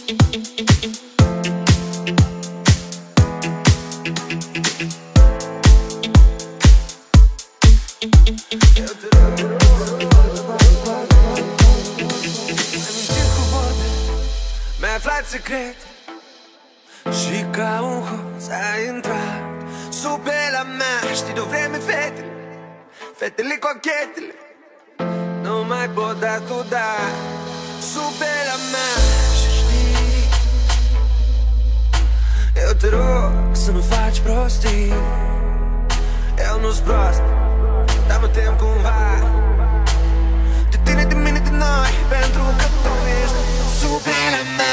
Mi-ai aflat secret și ca un hoț ai intrat sub pielea mea. Știi de-o vreme fetele, fetele cochetele nu mai pot da tu da sub pielea mea. Și știi, eu te rog să nu faci prostii. Eu nu-s prost, dar mă tem cumva de tine, de mine, de noi, pentru că tu ești sub pielea mea.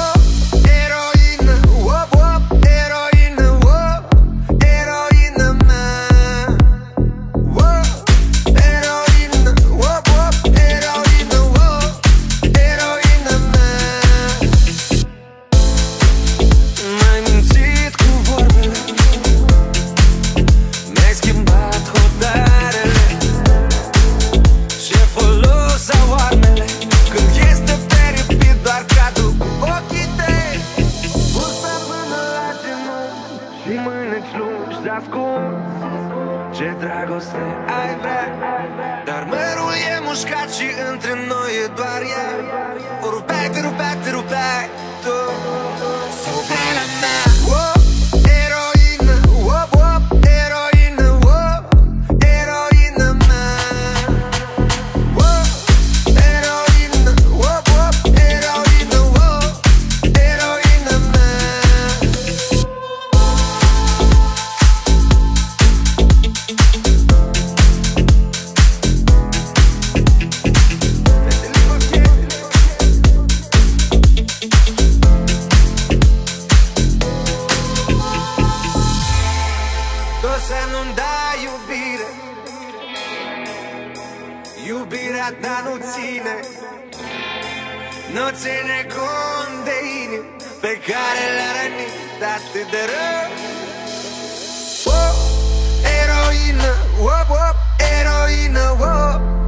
Ce dragoste ai vrea, dar mărul e mușcat și între noi e doar ea. O rupeai, te rupeai, te rupeai tu sub pielea mea. Eroină, eroină, eroină mea. Eroină, eroină, eroină mea. Să nu-mi dai iubire, iubirea ta nu ține, nu ține cont de inimi pe care le-a rănit atât de rău. Eroină, eroină,